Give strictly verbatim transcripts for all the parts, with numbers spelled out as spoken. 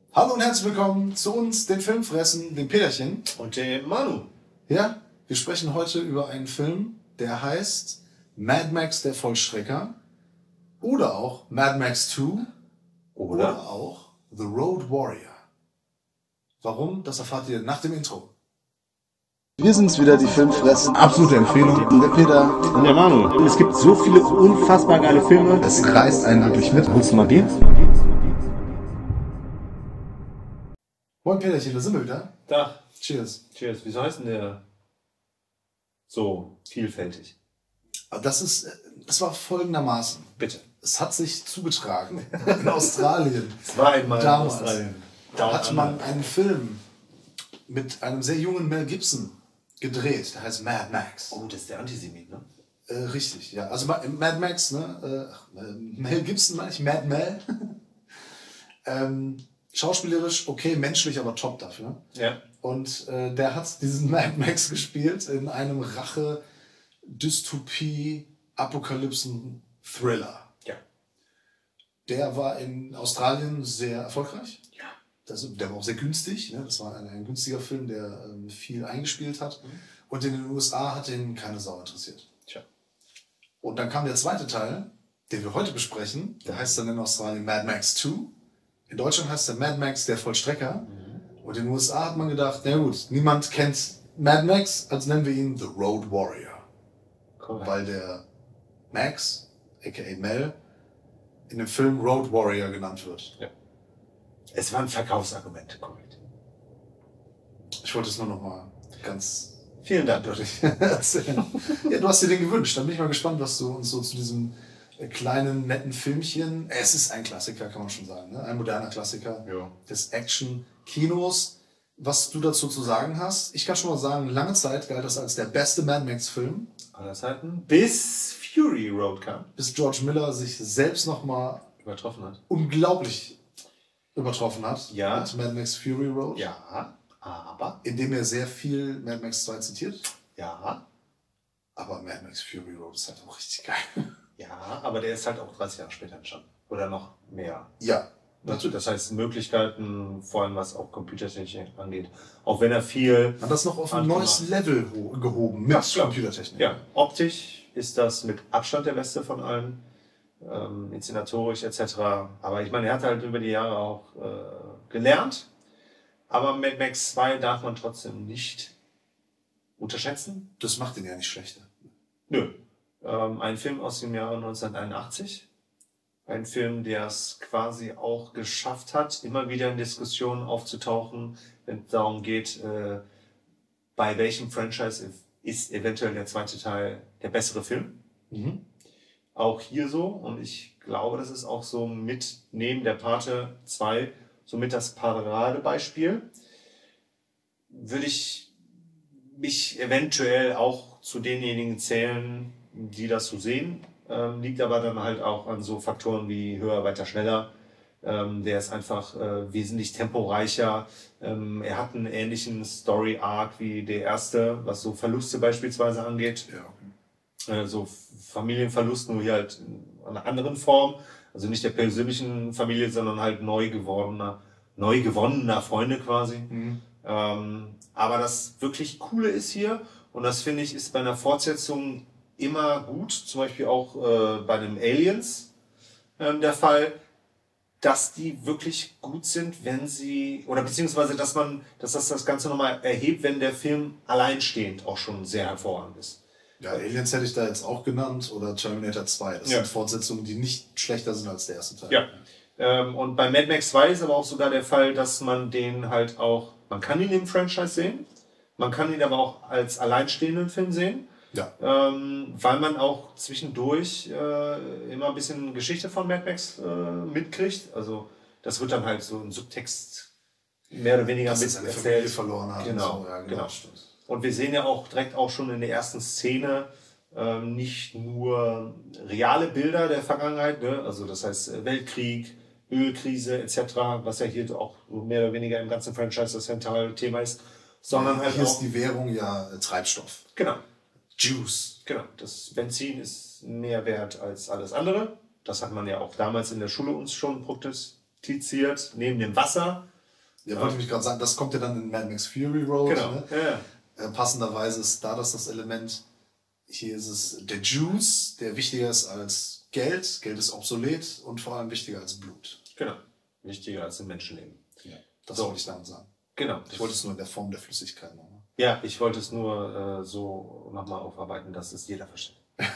Hallo und herzlich willkommen zu uns, den Filmfressen, dem Peterchen. Und dem Manu. Ja, wir sprechen heute über einen Film, der heißt Mad Max, der Vollstrecker. Oder auch Mad Max zwei. Oder, oder auch The Road Warrior. Warum? Das erfahrt ihr nach dem Intro. Wir sind's wieder, die Filmfressen. Absolute Empfehlung. Der Peter. Und der Manu. Es gibt so viele unfassbar geile Filme. Es reißt einen wirklich mit. Holst du mal Bier? Moin Peterchen, da sind wir wieder. Da. Cheers. Cheers. Wieso heißt denn der so vielfältig? Das ist, das war folgendermaßen. Bitte. Es hat sich zugetragen in Australien. Es war einmal Damals in Australien. Da hat man einen Film mit einem sehr jungen Mel Gibson gedreht. Der heißt Mad Max. Oh, das ist der Antisemit, ne? Äh, richtig, ja. Also Mad Max, ne? Äh, Mel Gibson meine ich, Mad Mel. ähm, schauspielerisch okay, menschlich aber top dafür. Ja. Und äh, der hat diesen Mad Max gespielt in einem Rache-Dystopie-Apokalypsen-Thriller. Ja. Der war in Australien sehr erfolgreich. Ja. Das, der war auch sehr günstig. Ne? Das war ein, ein günstiger Film, der ähm, viel eingespielt hat. Mhm. Und in den U S A hat ihn keine Sau interessiert. Tja. Und dann kam der zweite Teil, den wir heute besprechen. Der heißt dann in Australien Mad Max zwei. In Deutschland heißt der Mad Max, der Vollstrecker. Mhm. Und in den U S A hat man gedacht, na gut, niemand kennt Mad Max, also nennen wir ihn The Road Warrior. Cool. Weil der Max, aka Mel, in dem Film Road Warrior genannt wird. Ja. Es war ein Verkaufsargument, korrekt. Ich wollte es nur noch mal ganz Vielen Dank. deutlich erzählen. Ja, du hast dir den gewünscht. Dann bin ich mal gespannt, was du uns so zu diesem kleinen, netten Filmchen... Es ist ein Klassiker, kann man schon sagen. Ne? Ein moderner Klassiker ja. des Action-Kinos. Was du dazu zu sagen hast, ich kann schon mal sagen, lange Zeit galt das als der beste Mad Max-Film. Aller Zeiten. Bis Fury Road kam. Bis George Miller sich selbst noch mal übertroffen hat. Unglaublich übertroffen hat. Ja. Mit Mad Max Fury Road. Ja, aber... Indem er sehr viel Mad Max zwei zitiert. Ja. Aber Mad Max Fury Road ist halt auch richtig geil. Ja, aber der ist halt auch dreißig Jahre später entstanden. Oder noch mehr. Ja. Natürlich. Das heißt, Möglichkeiten, vor allem was auch Computertechnik angeht. Auch wenn er viel... Man hat das noch auf ein neues Level gehoben mit ja, Computertechnik. Ja, optisch ist das mit Abstand der beste von allen. Ähm, inszenatorisch et cetera. Aber ich meine, er hat halt über die Jahre auch äh, gelernt. Aber Mad Max zwei darf man trotzdem nicht unterschätzen. Das macht ihn ja nicht schlechter. Nö. Ähm, ein Film aus dem Jahre neunzehnhunderteinundachtzig. Ein Film, der es quasi auch geschafft hat, immer wieder in Diskussionen aufzutauchen, wenn es darum geht, äh, bei welchem Franchise ist eventuell der zweite Teil der bessere Film. Mhm. Auch hier so. Und ich glaube, das ist auch so mit neben der Pate zwei somit das Paradebeispiel. Würde ich mich eventuell auch zu denjenigen zählen, die das so sehen. Ähm, liegt aber dann halt auch an so Faktoren wie höher, weiter, schneller. Ähm, der ist einfach äh, wesentlich temporeicher. Ähm, er hat einen ähnlichen Story-Arc wie der erste, was so Verluste beispielsweise angeht. Ja, okay. Äh, so Familienverlust, nur hier halt in einer anderen Form. Also nicht der persönlichen Familie, sondern halt neu gewordener, neu gewonnener Freunde quasi. Mhm. Ähm, aber das wirklich Coole ist hier, und das finde ich ist bei einer Fortsetzung immer gut, zum Beispiel auch äh, bei den Aliens ähm, der Fall, dass die wirklich gut sind, wenn sie, oder beziehungsweise, dass man, dass das das Ganze nochmal erhebt, wenn der Film alleinstehend auch schon sehr hervorragend ist. Ja, Aliens hätte ich da jetzt auch genannt, oder Terminator zwei. Das ja. sind Fortsetzungen, die nicht schlechter sind als der erste Teil. Ja. Ähm, und bei Mad Max zwei ist aber auch sogar der Fall, dass man den halt auch, man kann ihn im Franchise sehen, man kann ihn aber auch als alleinstehenden Film sehen. Ja. Ähm, weil man auch zwischendurch äh, immer ein bisschen Geschichte von Mad Max äh, mitkriegt. Also das wird dann halt so ein Subtext mehr oder weniger dass mit seine erzählt. Familie verloren hat. Genau, und so. Ja, genau. genau. Stimmt. Und wir sehen ja auch direkt auch schon in der ersten Szene ähm, nicht nur reale Bilder der Vergangenheit, ne? Also das heißt Weltkrieg, Ölkrise et cetera, was ja hier auch mehr oder weniger im ganzen Franchise das zentrale Thema ist, sondern ja, halt hier auch... ist die Währung ja äh, Treibstoff. Genau. Juice. Genau, das Benzin ist mehr wert als alles andere. Das hat man ja auch damals in der Schule uns schon prognostiziert. Neben dem Wasser Ja, wollte ich mich gerade sagen, das kommt ja dann in Mad Max Fury Road. Genau. Ne? Ja, ja. Äh, passenderweise ist da das das Element. Hier ist es der Juice, der wichtiger ist als Geld. Geld ist obsolet und vor allem wichtiger als Blut. Genau. Wichtiger als ein Menschenleben. Ja, das So. wollte ich damit sagen. Genau. Ich wollte es nur in der Form der Flüssigkeit machen. Ja, ich wollte es nur äh, so nochmal aufarbeiten, dass es jeder versteht.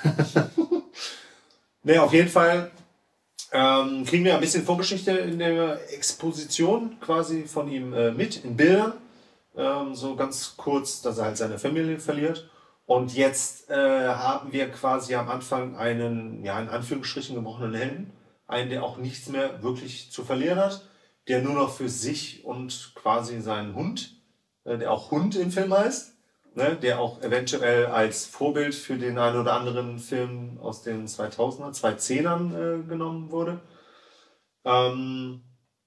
Ne, auf jeden Fall ähm, kriegen wir ein bisschen Vorgeschichte in der Exposition quasi von ihm äh, mit, in Bildern. Ähm, so ganz kurz, dass er halt seine Familie verliert. Und jetzt äh, haben wir quasi am Anfang einen, ja, in Anführungsstrichen gebrochenen Helden. Einen, der auch nichts mehr wirklich zu verlieren hat. Der nur noch für sich und quasi seinen Hund, äh, der auch Hund im Film heißt, ne, der auch eventuell als Vorbild für den einen oder anderen Film aus den zweitausender, zweitausendern äh, genommen wurde. Ähm,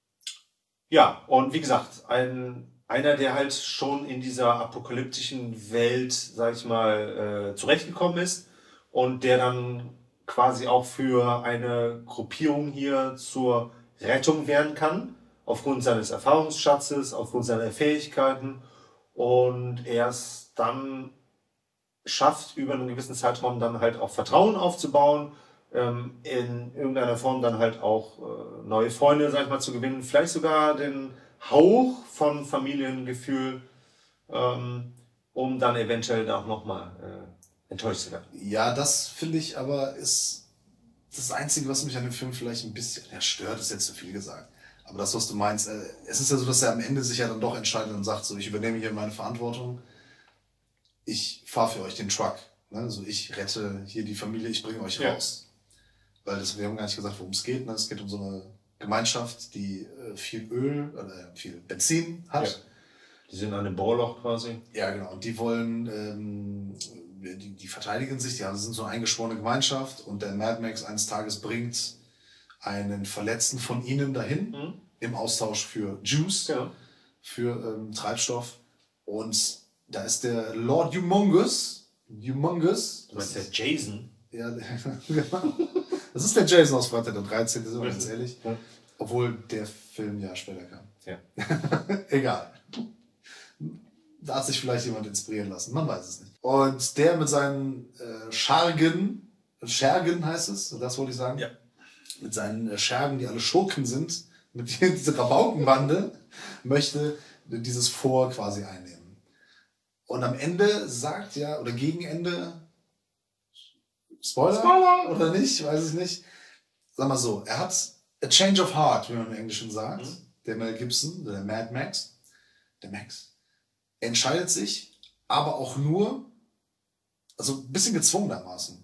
ja, und wie gesagt, ein, einer, der halt schon in dieser apokalyptischen Welt, sag ich mal, äh, zurechtgekommen ist und der dann quasi auch für eine Gruppierung hier zur Rettung werden kann, aufgrund seines Erfahrungsschatzes, aufgrund seiner Fähigkeiten und erst dann schafft, über einen gewissen Zeitraum dann halt auch Vertrauen aufzubauen, ähm, in irgendeiner Form dann halt auch äh, neue Freunde, sag ich mal, zu gewinnen, vielleicht sogar den Hauch von Familiengefühl, ähm, um dann eventuell auch nochmal äh, enttäuscht zu werden. Ja, das finde ich aber ist das Einzige, was mich an dem Film vielleicht ein bisschen ja, stört, ist jetzt zu viel gesagt. Aber das, was du meinst, äh, es ist ja so, dass er am Ende sich ja dann doch entscheidet und sagt, so, ich übernehme hier meine Verantwortung, ich fahre für euch den Truck. Ne? Also ich rette hier die Familie, ich bringe euch Ja. raus. Weil das, wir haben gar nicht gesagt, worum es geht. Ne? Es geht um so eine Gemeinschaft, die äh, viel Öl oder viel Benzin hat. Ja. Die sind an einem Bohrloch quasi. Ja, genau. Und die wollen, ähm, die, die verteidigen sich, die haben- sind so eine eingeschworene Gemeinschaft und der Mad Max eines Tages bringt einen Verletzten von ihnen dahin Mhm. im Austausch für Juice, Ja. für ähm, Treibstoff. Und da ist der Lord Humongous. Humongous. Du meinst der Jason? Ja, genau. Das ist der Jason aus Freitag der dreizehnte sind wir ganz ehrlich. Ja. Obwohl der Film ja später kam. Ja. Egal. Da hat sich vielleicht jemand inspirieren lassen, man weiß es nicht. Und der mit seinen äh, Schergen, Schergen heißt es, das wollte ich sagen. Ja. Mit seinen äh, Schergen, die alle Schurken sind, mit dieser Rabaukenbande, möchte dieses Fort quasi einnehmen. Und am Ende sagt ja, oder gegen Ende, Spoiler, Spoiler! oder nicht, weiß ich nicht. Sag mal so, er hat a change of heart, wie man im Englischen sagt. Mhm. Der Mel Gibson, der Mad Max, der Max, entscheidet sich, aber auch nur, also ein bisschen gezwungenermaßen.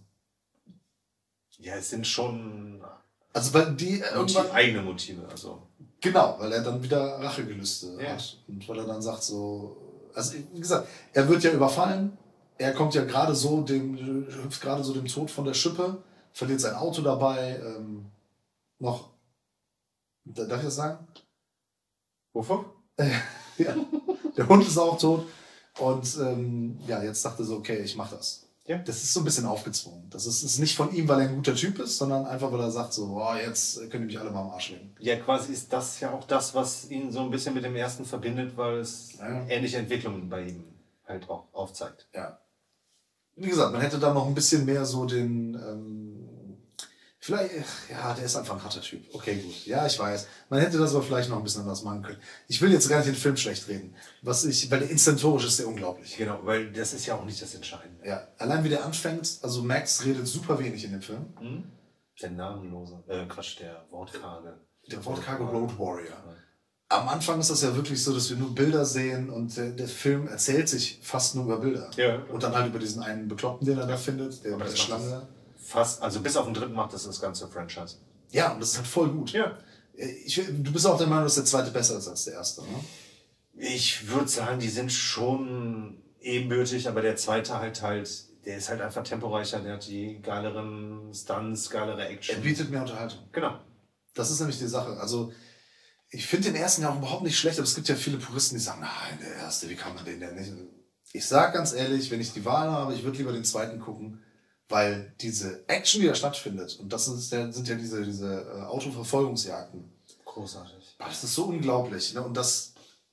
Ja, es sind schon Also weil die äh, Motiv, irgendwann, eigene Motive. Also. genau, weil er dann wieder Rachegelüste Ja. hat. Und weil er dann sagt so, also wie gesagt, er wird ja überfallen, er kommt ja gerade so, dem, hüpft gerade so dem Tod von der Schippe, verliert sein Auto dabei, ähm, noch, darf ich das sagen? Wovon? Ja, der Hund ist auch tot. Und ähm, ja, jetzt dachte so, okay, ich mach das. Ja. Das ist so ein bisschen aufgezwungen. Das ist, ist nicht von ihm, weil er ein guter Typ ist, sondern einfach, weil er sagt so, boah, jetzt könnt ihr mich alle mal am Arsch legen. Ja, quasi ist das ja auch das, was ihn so ein bisschen mit dem ersten verbindet, weil es Ja. ähnliche Entwicklungen bei ihm halt auch aufzeigt. Ja. Wie gesagt, man hätte da noch ein bisschen mehr so den, ähm, vielleicht, ja, der ist einfach ein harter Typ. Okay, gut. Ja, ich weiß. Man hätte das aber vielleicht noch ein bisschen anders machen können. Ich will jetzt gar nicht den Film schlecht reden. Was ich, weil der inszentorisch ist der unglaublich. Genau, weil das ist ja auch nicht das Entscheidende. Ja, allein wie der anfängt, also Max redet super wenig in dem Film. Hm? Der namenlose, äh, Quatsch, der wortkarge. Der wortkarge Road Warrior. Am Anfang ist das ja wirklich so, dass wir nur Bilder sehen und der, der Film erzählt sich fast nur über Bilder. Ja. Und dann halt über diesen einen Bekloppten, den er da findet, der Aber mit der das macht Schlange. Fast, also bis auf den dritten macht das das ganze Franchise. Ja, und das ist halt voll gut. Ja. Ich, du bist auch der Meinung, dass der zweite besser ist als der erste, ne? Ich würde sagen, die sind schon ebenbürtig, aber der zweite halt halt, der ist halt einfach temporeicher, der hat die geileren Stunts, geilere Er Action. bietet mehr Unterhaltung. Genau. Das ist nämlich die Sache. Also, ich finde den ersten ja auch überhaupt nicht schlecht, aber es gibt ja viele Puristen, die sagen, nein, der erste, wie kann man den denn nicht? Ich sag ganz ehrlich, wenn ich die Wahl habe, ich würde lieber den zweiten gucken, weil diese Action, die da stattfindet, und das ist der, sind ja diese, diese äh, Autoverfolgungsjagden, Großartig. boah, das ist so unglaublich. Ne? Und das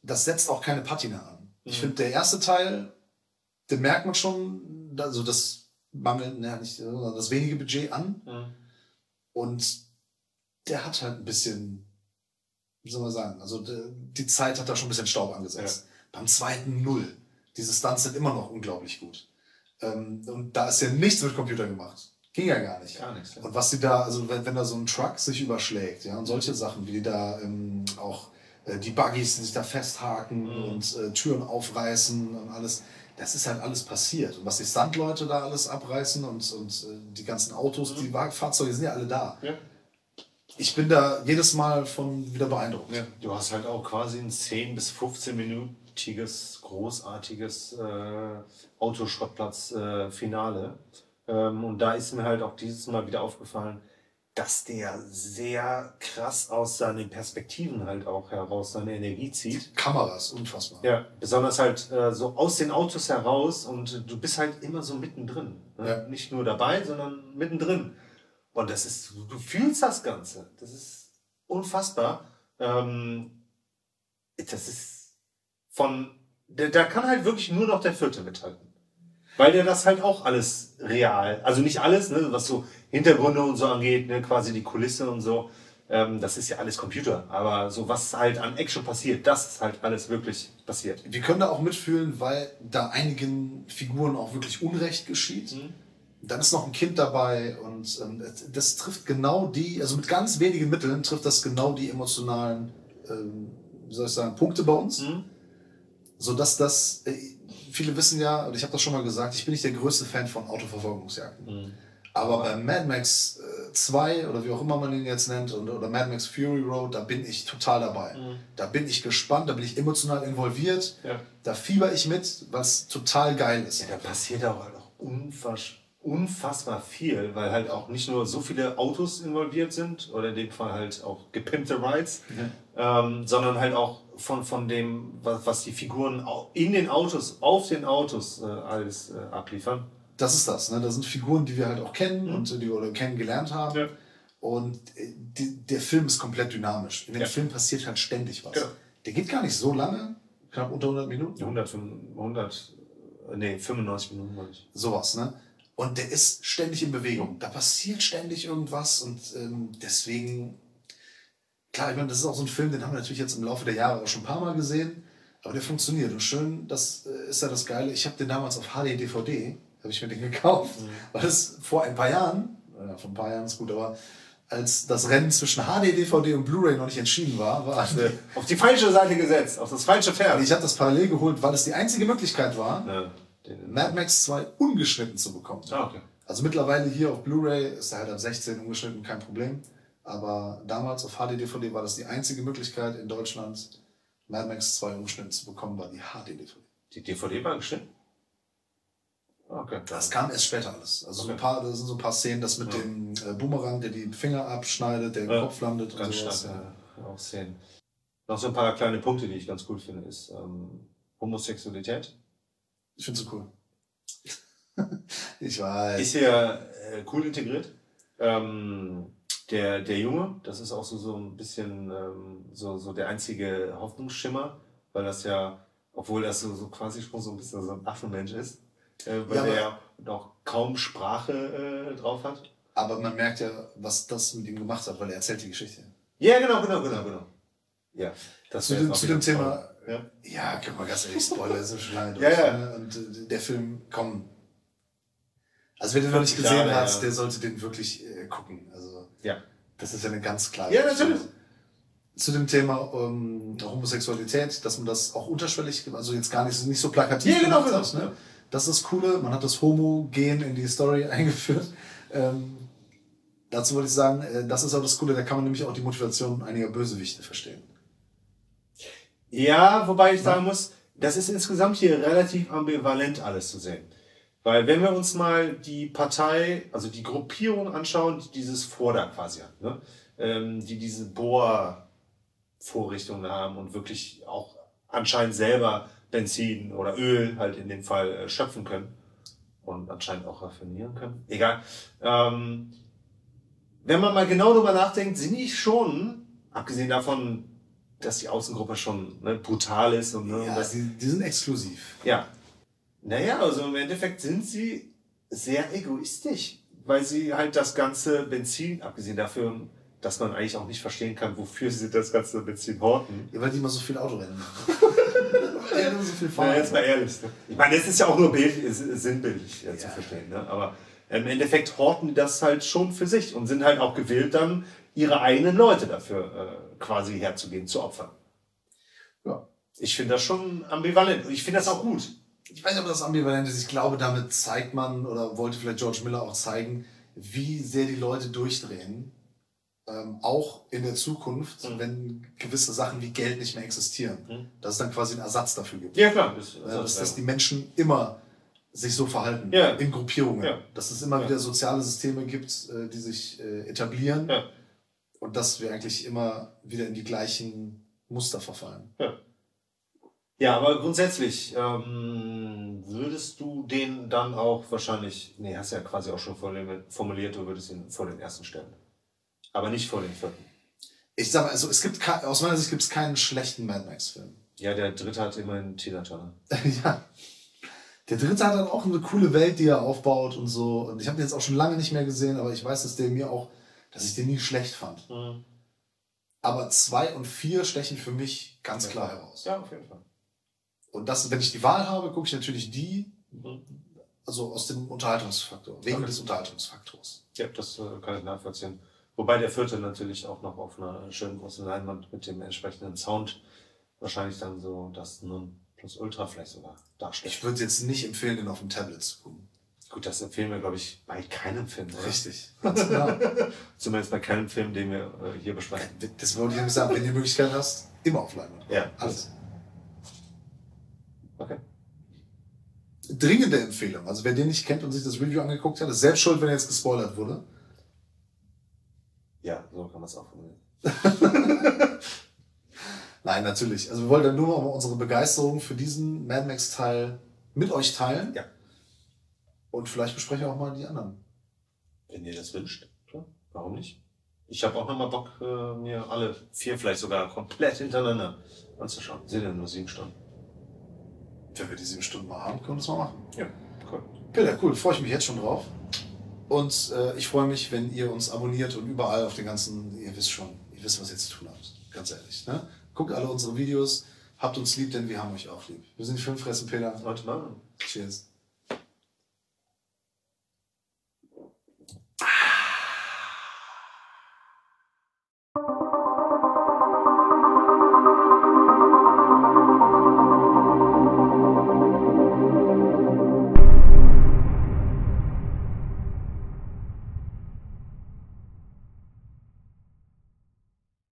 das setzt auch keine Patina an. Ich Mhm. finde, der erste Teil, den merkt man schon, also das Mangel, naja, nicht, sondern das wenige Budget an. Mhm. Und der hat halt ein bisschen, wie soll man sagen, also de, die Zeit hat da schon ein bisschen Staub angesetzt. Beim zweiten null. Diese Stunts sind immer noch unglaublich gut. Ähm, und da ist ja nichts mit Computer gemacht. Ging ja gar nicht. Gar nichts. Ja. Und was die da, also wenn, wenn da so ein Truck sich überschlägt, ja, und solche Sachen, wie die da ähm, auch äh, die Buggies, die sich da festhaken Mhm. und äh, Türen aufreißen und alles, das ist halt alles passiert. Und was die Stuntleute da alles abreißen und, und äh, die ganzen Autos, Mhm. die Wa- Fahrzeuge sind ja alle da. Ja. Ich bin da jedes Mal von wieder beeindruckt. Ja. Du hast halt auch quasi ein zehn bis fünfzehn-minütiges, großartiges äh, Autoschrottplatz-Finale. Ähm, und da ist mir halt auch dieses Mal wieder aufgefallen, dass der sehr krass aus seinen Perspektiven halt auch heraus seine Energie zieht. Kameras, unfassbar. Ja, besonders halt äh, so aus den Autos heraus und du bist halt immer so mittendrin. Ne? Ja. Nicht nur dabei, sondern mittendrin. Und das ist, du fühlst das Ganze. Das ist unfassbar. Ähm, das ist von, da, da kann halt wirklich nur noch der Vierte mithalten. Weil der das halt auch alles real, also nicht alles, ne, was so Hintergründe und so angeht, ne, quasi die Kulisse und so, ähm, das ist ja alles Computer. Aber so was halt an Action passiert, das ist halt alles wirklich passiert. Wir können da auch mitfühlen, weil da einigen Figuren auch wirklich Unrecht geschieht. Mhm. Dann ist noch ein Kind dabei und ähm, das trifft genau die, also mit ganz wenigen Mitteln trifft das genau die emotionalen, ähm, wie soll ich sagen, Punkte bei uns. Mhm. Sodass das, äh, viele wissen ja, und ich habe das schon mal gesagt, ich bin nicht der größte Fan von Autoverfolgungsjagden. Mhm. Aber bei Mad Max äh, zwei oder wie auch immer man ihn jetzt nennt, oder, oder Mad Max Fury Road, da bin ich total dabei. Mhm. Da bin ich gespannt, da bin ich emotional involviert, Ja. da fieber ich mit, was total geil ist. Ja, da passiert auch halt auch unfass, unfassbar viel, weil halt auch nicht nur so viele Autos involviert sind, oder in dem Fall halt auch gepimpte Rides, ähm, sondern halt auch von, von dem, was, was die Figuren au- in den Autos, auf den Autos äh, alles äh, abliefern. Das ist das, ne? Das sind Figuren, die wir halt auch kennen und die wir oder kennengelernt haben. Ja. Und äh, die, der Film ist komplett dynamisch. In dem Ja. Film passiert halt ständig was. Genau. Der geht gar nicht so lange, knapp unter hundert Minuten. hundert, hundert, nee, fünfundneunzig Minuten, meine ich. Sowas, ne? Und der ist ständig in Bewegung. Da passiert ständig irgendwas und ähm, deswegen, klar, ich meine, das ist auch so ein Film, den haben wir natürlich jetzt im Laufe der Jahre auch schon ein paar Mal gesehen, aber der funktioniert. Und schön, das äh, ist ja das Geile. Ich habe den damals auf H D D V D, habe ich mir den gekauft, Mhm. weil das vor ein paar Jahren, ja, vor ein paar Jahren ist gut, aber als das Rennen zwischen H D D V D und Blu-ray noch nicht entschieden war, war Auf die falsche Seite gesetzt, auf das falsche Pferd. ich habe das parallel geholt, weil es die einzige Möglichkeit war, Ja, den, Mad Max zwei ungeschnitten zu bekommen. ah, okay. Also mittlerweile hier auf Blu-ray ist er halt ab sechzehn ungeschnitten, kein Problem. Aber damals auf H D D V D war das die einzige Möglichkeit in Deutschland, Mad Max zwei ungeschnitten zu bekommen, war die H D D V D. Die D V D war geschnitten? Okay. Das kam erst später alles. Also so ein Okay. paar, das sind so ein paar Szenen, das mit Ja. dem äh, Boomerang, der die Finger abschneidet, der im Ja, Kopf landet und Ganz sowas. stark, Ja. ja, auch sehen. Noch so ein paar kleine Punkte, die ich ganz cool finde, ist ähm, Homosexualität. Ich finde es so cool. Ich weiß. Ist hier äh, cool integriert. Ähm, der, der Junge, das ist auch so, so ein bisschen ähm, so, so der einzige Hoffnungsschimmer, weil das ja, obwohl das so, so quasi schon so ein bisschen so ein Affenmensch ist, äh, weil Ja, der ja noch kaum Sprache äh, drauf hat. Aber man merkt ja, was das mit ihm gemacht hat, weil er erzählt die Geschichte. Ja, genau, genau, genau, genau. Ja, das Zu wäre dem, jetzt auch zu dem wieder Thema, toll. Ja. ja, guck mal, ganz ehrlich, Spoiler ist ja schon lange durch. Ja, ja. Ne? Und äh, der Film, komm. Also wer den noch nicht fünfzig gesehen Jahre, hat, ja. der sollte den wirklich äh, gucken. Also Ja. das ist ja eine ganz klare Ja, natürlich. Zu dem Thema ähm, Homosexualität, dass man das auch unterschwellig, also jetzt gar nicht, nicht so plakativ Ja, genau, gemacht hat. genau. Ne? Das ist das Coole, man hat das Homo-Gen in die Story eingeführt. Ähm, dazu wollte ich sagen, äh, das ist auch das Coole, da kann man nämlich auch die Motivation einiger Bösewichte verstehen. Ja, wobei ich sagen muss, das ist insgesamt hier relativ ambivalent alles zu sehen. Weil wenn wir uns mal die Partei, also die Gruppierung anschauen, die dieses Vorder quasi hat, ne? ähm, die diese Bohrvorrichtungen haben und wirklich auch anscheinend selber Benzin oder Öl halt in dem Fall äh, schöpfen können und anscheinend auch raffinieren können. Egal. Ähm, wenn man mal genau darüber nachdenkt, sind die schon, abgesehen davon, dass die Außengruppe schon ne, brutal ist. Und, ne, Ja, und das, die, die sind exklusiv. ja. Naja, also im Endeffekt sind sie sehr egoistisch, weil sie halt das ganze Benzin, abgesehen dafür, dass man eigentlich auch nicht verstehen kann, wofür sie das ganze Benzin horten. Ja, weil die immer so viel Autorennen machen. Weil die immer so viel fahren. Ja, jetzt mal ehrlich. Ne? Ich meine, es ist ja auch nur bild, sinnbildlich ja, zu Ja. verstehen. Ne? Aber im Endeffekt horten die das halt schon für sich und sind halt auch gewillt, dann ihre eigenen Leute dafür äh, quasi herzugehen, zu opfern. Ja. Ich finde das schon ambivalent und ich finde das auch gut. Ich weiß nicht, ob das ambivalent ist. Ich glaube, damit zeigt man, oder wollte vielleicht George Miller auch zeigen, wie sehr die Leute durchdrehen. Ähm, auch in der Zukunft, Mhm. wenn gewisse Sachen wie Geld nicht mehr existieren. Mhm. Dass es dann quasi einen Ersatz dafür gibt. Ja, klar. Das, Ja, dass, dass die Menschen immer sich so verhalten, Ja. in Gruppierungen. Ja. Dass es immer Ja. wieder soziale Systeme gibt, äh, die sich äh, etablieren. Ja. Und dass wir eigentlich immer wieder in die gleichen Muster verfallen. Ja. Ja, aber grundsätzlich ähm, würdest du den dann auch wahrscheinlich, nee, hast ja quasi auch schon formuliert, du würdest ihn vor den ersten stellen. Aber nicht vor den vierten. Ich sag mal, also es gibt ke- aus meiner Sicht gibt es keinen schlechten Mad Max-Film. Ja, der dritte hat immerhin Tina Turner. Ja. Der dritte hat dann auch eine coole Welt, die er aufbaut und so. Und ich habe den jetzt auch schon lange nicht mehr gesehen, aber ich weiß, dass der mir auch, dass ich den nie schlecht fand. Mhm. Aber zwei und vier stechen für mich ganz klar heraus. Ja, auf jeden Fall. Und das, wenn ich die Wahl habe, gucke ich natürlich die, Mhm. also aus dem Unterhaltungsfaktor, wegen Okay. des Unterhaltungsfaktors. Ja, das äh, kann ich nachvollziehen. Wobei der vierte natürlich auch noch auf einer schönen großen Leinwand mit dem entsprechenden Sound wahrscheinlich dann so das Nonplusultra vielleicht sogar darstellt. Ich würde jetzt nicht empfehlen, den auf dem Tablet zu gucken. Gut, das empfehlen wir, glaube ich, bei keinem Film, oder? Richtig, ganz genau. Zumindest bei keinem Film, den wir äh, hier besprechen. Das wollte ich nämlich sagen, wenn du die Möglichkeit hast, immer auf Leinwand. Ja. Alles. Okay. Dringende Empfehlung. Also wer den nicht kennt und sich das Review angeguckt hat, ist selbst schuld, wenn er jetzt gespoilert wurde. Ja, so kann man es auch formulieren. Nein, natürlich. Also wir wollten dann nur mal unsere Begeisterung für diesen Mad Max Teil mit euch teilen. Ja. Und vielleicht besprechen wir auch mal die anderen. Wenn ihr das wünscht, klar. Warum nicht? Ich habe auch nochmal Bock, äh, mir alle vier vielleicht sogar komplett hintereinander anzuschauen. Sind ja nur sieben Stunden. Wenn wir die sieben Stunden mal haben, können wir das mal machen. Ja, cool. Peter, cool. Freue ich mich jetzt schon drauf. Und äh, ich freue mich, wenn ihr uns abonniert und überall auf den ganzen, ihr wisst schon, ihr wisst, was ihr zu tun habt. Ganz ehrlich. Ne? Guckt alle unsere Videos, habt uns lieb, denn wir haben euch auch lieb. Wir sind die Filmfressen, Peter. Warte mal. Cheers.